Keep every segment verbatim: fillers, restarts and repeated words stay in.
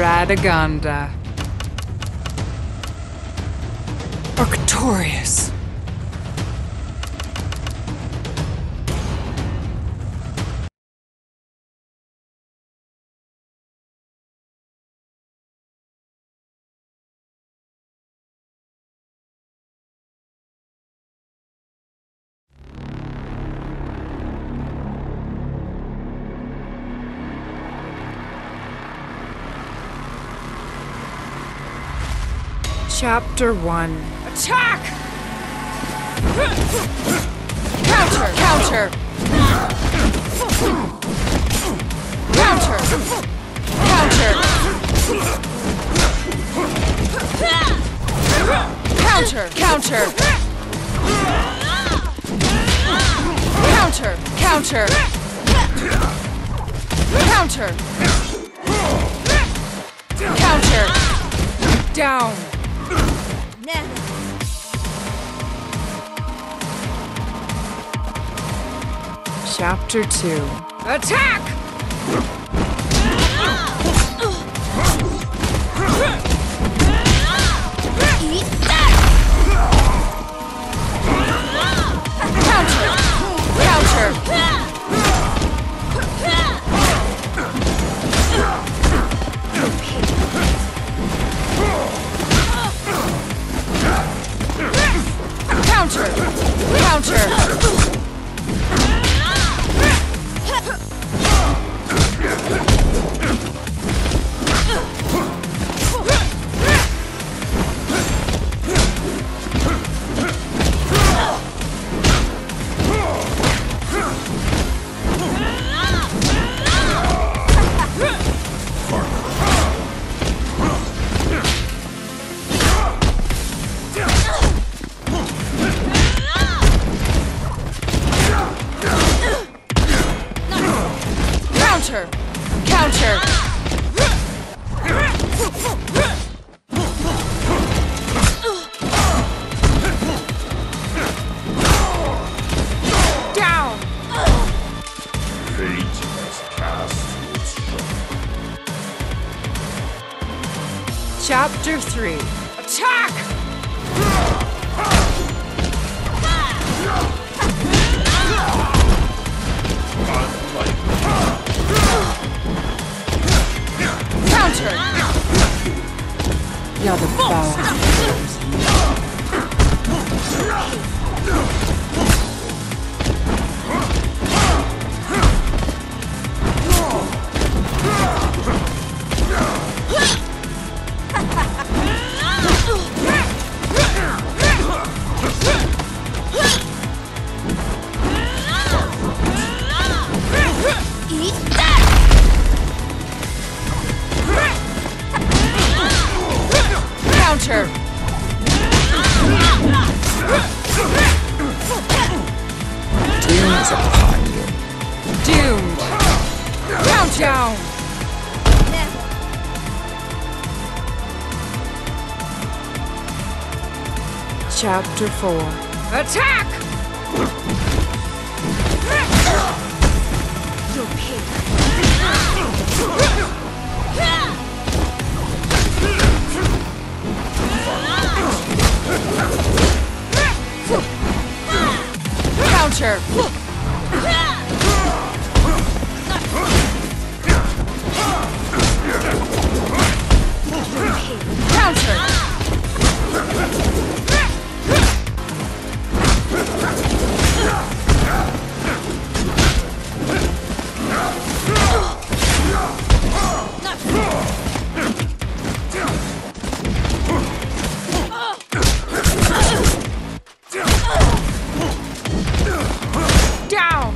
Radegonda. Arctorious. Chapter one. Attack! Counter! Counter! Counter! Counter! Counter! Counter! Counter! Counter! Counter! Counter! Down! Chapter two. Attack! Counter! Counter! Counter! Counter! Counter! Counter! Down! Fate has cast its shadow. Chapter three. Attack! Counter! You're the boss. Counter! Doom is upon you. Doomed! Countdown! Chapter four. Attack! You'll pay. Counter! Counter! Down!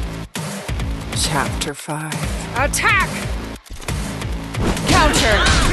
Chapter five. Attack! Counter!